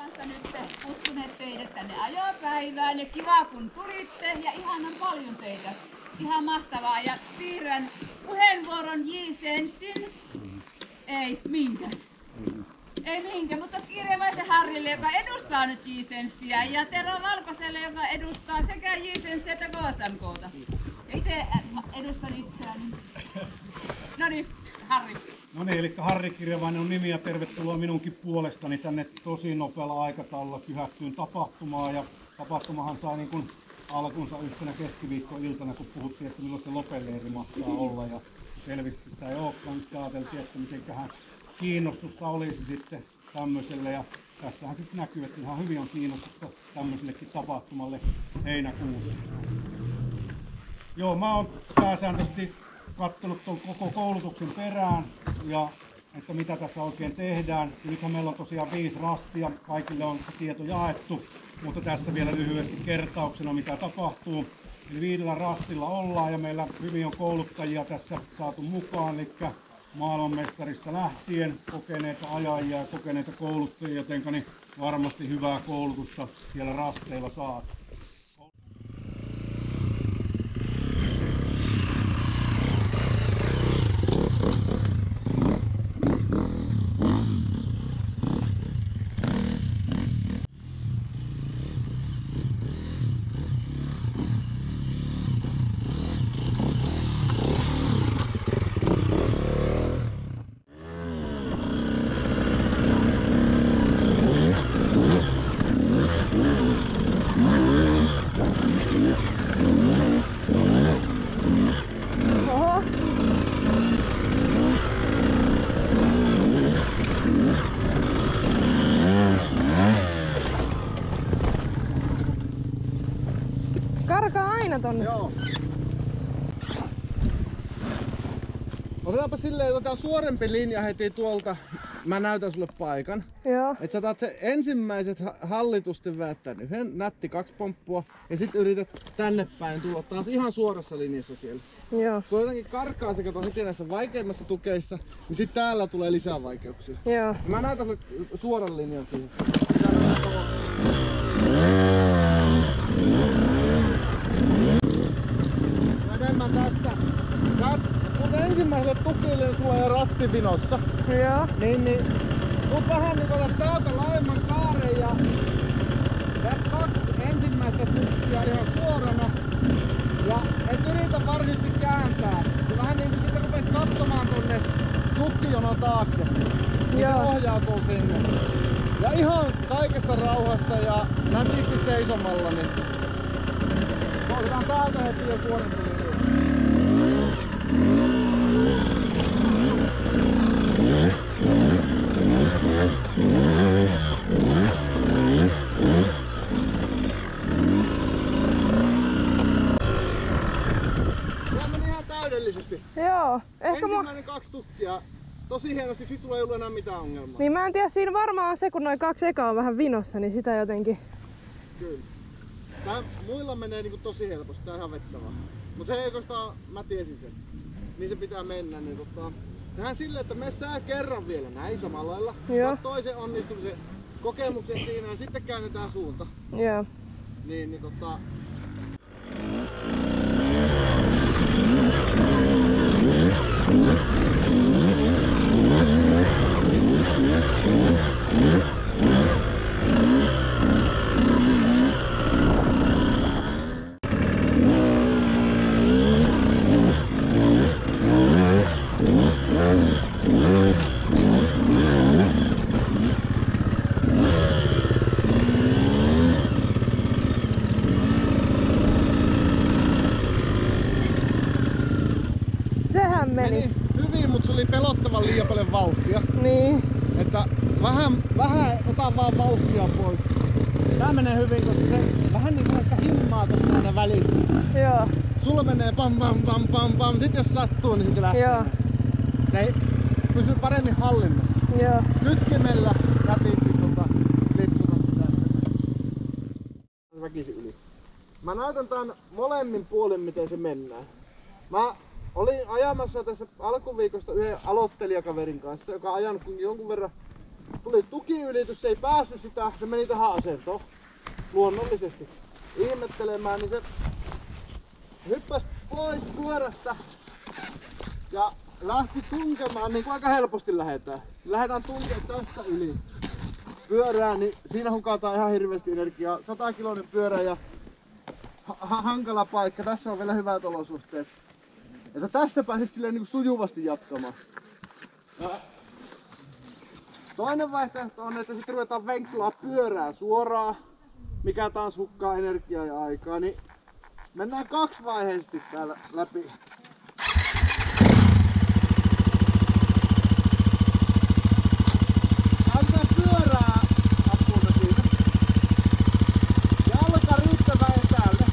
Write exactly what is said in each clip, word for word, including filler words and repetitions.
kanssa nyt kutsuneet teidät tänne ajopäivään ja kiva kun tulitte ja ihanan paljon teitä. Ihan mahtavaa ja siirrän puheenvuoron J. Sensin. Ei, minkäs? Ei mihinkään, mutta Kirjavaisen Harrille, joka edustaa nyt J. Sensiä ja Tero Valkoselle, joka edustaa sekä J. Sensiä että K S M K:ta. Ja itse edustan itseäni. No niin, Harri. No niin, eli Harri Kirjavainen on nimi ja tervetuloa minunkin puolestani tänne tosi nopealla aikataululla kyhättyyn tapahtumaan. Ja tapahtumahan sai niin kuin alkunsa yhtenä keskiviikkoiltana, kun puhuttiin, että milloin se Lopeleiri mahtaa olla. Ja selvästi sitä ei olekaan, niin sitten ajateltiin, että mitenköhän kiinnostusta olisi sitten tämmöiselle. Ja tässähän sitten näkyy, että ihan hyvin on kiinnostusta tämmöisellekin tapahtumalle heinäkuussa. Joo, mä oon pääsääntöisesti katsonut tuon koko koulutuksen perään ja että mitä tässä oikein tehdään. Nythän meillä on tosiaan viisi rastia, kaikille on tieto jaettu, mutta tässä vielä lyhyesti kertauksena mitä tapahtuu. Eli viidellä rastilla ollaan ja meillä hyvin on kouluttajia tässä saatu mukaan, eli maailmanmestarista lähtien kokeneita ajajia ja kokeneita kouluttajia, jotenka niin varmasti hyvää koulutusta siellä rasteilla saat. Karkaa aina tonne. Joo. Otetaanpa silleen, että otetaan suorempi linja heti tuolta. Mä näytän sulle paikan. Joo. Et sä otat se ensimmäiset hallitusten välttäen yhden, nätti kaksi pomppua ja sit yrität tänne päin tulla taas ihan suorassa linjassa siellä. Joo. Kun jotenkin karkaa se kato heti näissä vaikeimmissa tukeissa, niin sit täällä tulee lisää vaikeuksia. Joo. Mä näytän sulle suoran linjan siihen. Mä mennään tästä. Sä oot mut ensimmäiselle tukille, niin sulla on jo ratti vinossa. Joo. Niin, niin. Tuut vähän niin otat täältä laajemman kaaren ja teet kaksi ensimmäistä tukkia ihan suorana. Ja et yritä varsinaisesti kääntää. Ja vähän niin kuin sitten rupeat katsomaan tonne tukkijonon taakse. Niin Joo. se ohjautuu sinne. Ja ihan kaikessa rauhassa ja nätisti seisomalla, niin otetaan täältä heti jo suorempi linja. Tämä meni ihan täydellisesti. Joo. Ehkä mua... Ensimmäinen kaksi tukkia. Tosi hienosti, siis sulla ei ollut enää mitään ongelmaa. Niin mä en tiedä, siinä varmaan on se, kun noin kaksi ekaa on vähän vinossa, niin sitä jotenkin... Kyllä. Tää muilla menee niinku tosi helposti, tää on ihan vettävää. Mut se oikeastaan, mä tiesin sen. Niin se pitää mennä, niin tota... Tehdään silleen, että me sää kerran vielä näin samalla lailla. Joo. Toisen onnistumisen kokemuksen siinä ja sitten käännetään suunta. Joo. Niin, niin tota... Sehän meni. Meni hyvin, mutta sulla oli pelottavan liian paljon vauhtia. Niin. Että vähän, vähän ota vaan vauhtia pois. Tää menee hyvin, koska se vähän niin kuin ehkä himmaa tuossa aina välissä. Joo. Sulla menee pam pam pam pam pam, sit jos sattuu, niin sit se lähtee. Joo. Se ei pysyy paremmin hallinnassa. Joo. Kytkimellä nätisti tota lipsuta sitä. Väkisin yli. Mä näytän tän molemmin puolin miten se mennään. Mä olin ajamassa tässä alkuviikosta yhden aloittelijakaverin kanssa, joka on ajanut jonkun verran tuli tukiylitys, se ei päässyt sitä, se meni tähän asentoon luonnollisesti ihmettelemään, niin se hyppäsi pois pyörästä ja lähti tunkemaan, niin kuin aika helposti lähdetään. Lähdetään tunkemaan tästä yli pyörään, niin siinä hukataan ihan hirveästi energiaa. sata kiloinen pyörä ja ha hankala paikka. Tässä on vielä hyvät olosuhteet. Että tästä pääsisi silleen niin kuin sujuvasti jatkamaan. Ja toinen vaihtoehto on, että sitten ruvetaan venkslaa pyörää suoraan, mikä taas hukkaa energiaa ja aikaa. Niin mennään kaksivaiheisesti täällä läpi. Käytetään pyörää apuna siinä. Jalka riittävän etäälle.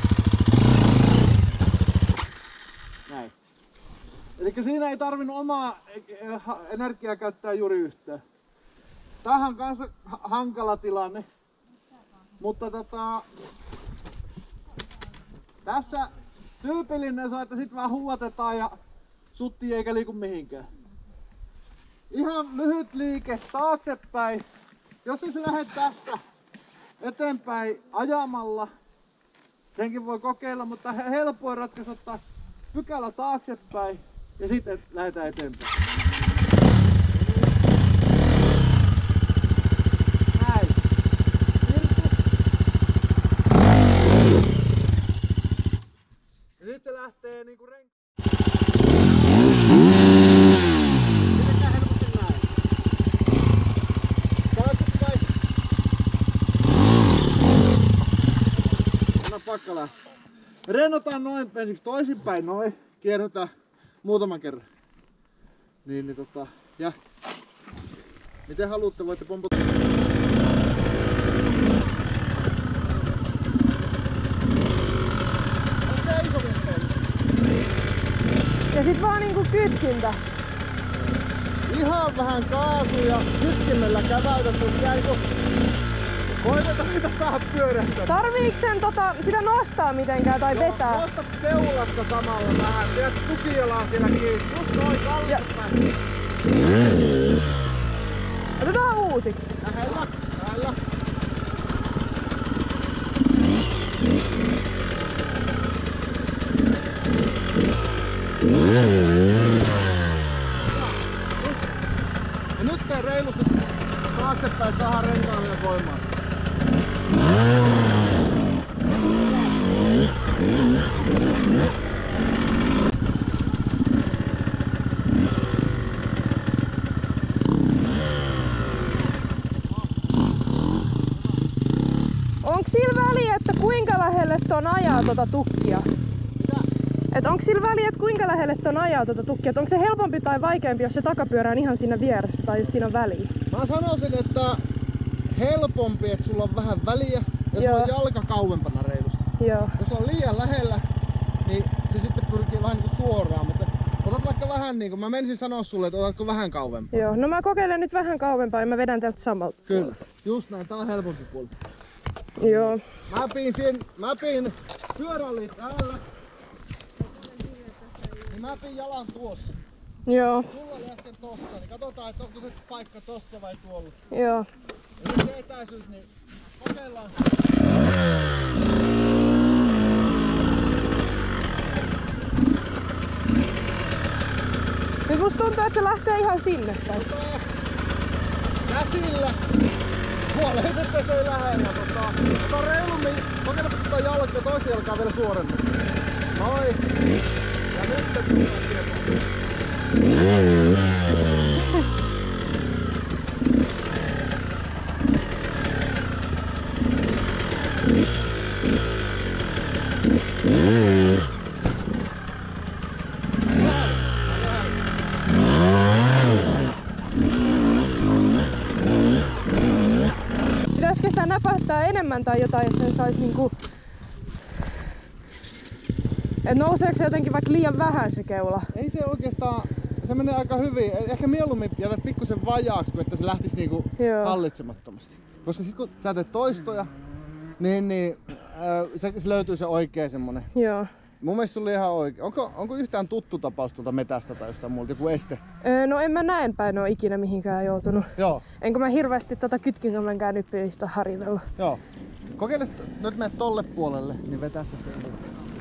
Näin. Elikkä siinä ei tarvinnut omaa energiaa käyttää juuri yhtään. Tämähän on kanssa hankala tilanne. Mutta tota... Tässä tyypillinen on, että sit vaan huuatetaan ja sutti eikä liiku mihinkään. Ihan lyhyt liike taaksepäin. Jos sä lähdet tästä eteenpäin ajamalla, senkin voi kokeilla, mutta helpoin ratkaisu ottaa pykälä taaksepäin ja sitten lähdetään eteenpäin. Näin. Ja sitten se lähtee niinku renkaan. Pidetään helposti näin. Taaksepäin. Anna pakka lähtee. Rennotaan noin ensiksi toisinpäin noin. Kierretään muutaman kerran. Niin, niin tota, ja miten haluatte, voitte pompottaa. Ja sit vaan niinku kytkintä. Ihan vähän kaasuja kytkimellä käväytä tuossa jäi kun koitetaan mitä saada pyörähtää. Tarviiks sen tota, sitä nostaa mitenkään tai Joo, vetää? Nosta teulasta samalla vähän. Tiedät tukijala on siellä kiinni. Just noin kallispäin. Otetaan uusi. Lähellä, lähellä. Ja nyt tee reilusti taaksepäin, että saadaan renkaalle voimaa. Onks sillä väliä, että kuinka lähelle ton ajaa tota tukkia? Et onko sillä väliä, että kuinka lähelle ton ajaa tota tukkia? Et onko se helpompi tai vaikeampi, jos se takapyörä on ihan siinä vieressä tai jos siinä on väliä? Mä sanoisin, että helpompi, että sulla on vähän väliä ja sulla Joo. on jalka kauempana reilusti. Joo. Jos on liian lähellä, niin se sitten pyrkii vähän niin kuin suoraan, mutta otat vaikka vähän niin kuin, mä menisin sanoa sulle, että otatko vähän kauempaa. Joo, no mä kokeilen nyt vähän kauempaa ja mä vedän täältä samalta. Kyllä, just näin, tää on helpompi puoli. Joo. Mä piin siinä, mä piin pyörälliin täällä. Niin mä piin jalan tuossa. Joo. Sulla oli äsken tossa, niin katsotaan, että onko se paikka tossa vai tuolla. Joo. Ja nyt se etäisyys, niin kokeillaan. Nyt musta tuntuu, että se lähtee ihan sinne päin. Tota, käsillä. Huolehdi, että se ei lähellä. Tota, ota reilummin. Kokeillaan sitä jalkaa, toista jalkaa vielä suoremmin. Noin. Ja nyt se tulee tietoa. Pitäisikö sitä näpäyttää enemmän tai jotain, että sen sais niinku... Et nouseeko se jotenkin vaikka liian vähän se keula? Ei se oikeastaan, se menee aika hyvin. Ehkä mieluummin jätät pikkusen vajaaksi, kuin että se lähtisi niinku Joo. hallitsemattomasti. Koska sit kun sä teet toistoja, niin, niin äh, se, se löytyy se oikea semmonen. Joo. Mun mielestä sulla oli ihan oikein. Onko, onko yhtään tuttu tapaus tuolta metästä tai jostain muulta? Joku este? Öö, no en mä näen päin ole ikinä mihinkään joutunut. Joo. Enkä mä hirveästi tota kytkintämänkään nyppimistä harjoitella. Joo. Kokeile sit- nyt menet tolle puolelle, niin vetää se sen.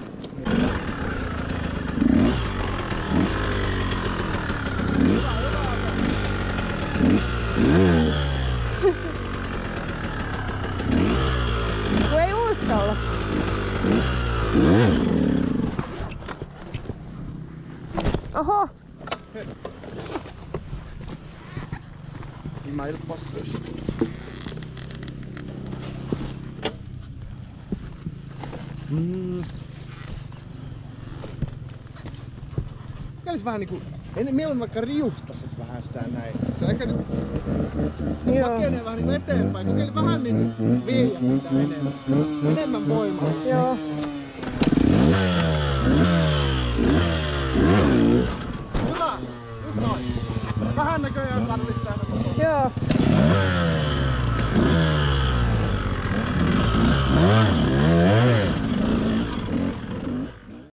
Kun ei uskalla. Oho! Ilmailpastus. Mm. Kokeilisi vähän niinku... En, mieluummin vaikka riuhtasit vähän sitä näin. Se on ehkä nyt... Se Joo. pakenee vähän niinku eteenpäin. Kokeile vähän niinku viiä sitä enemmän. Enemmän voimaa. Joo. Hyvä! Just noin. Vähän näköjään tarvitsee aina koko. Joo.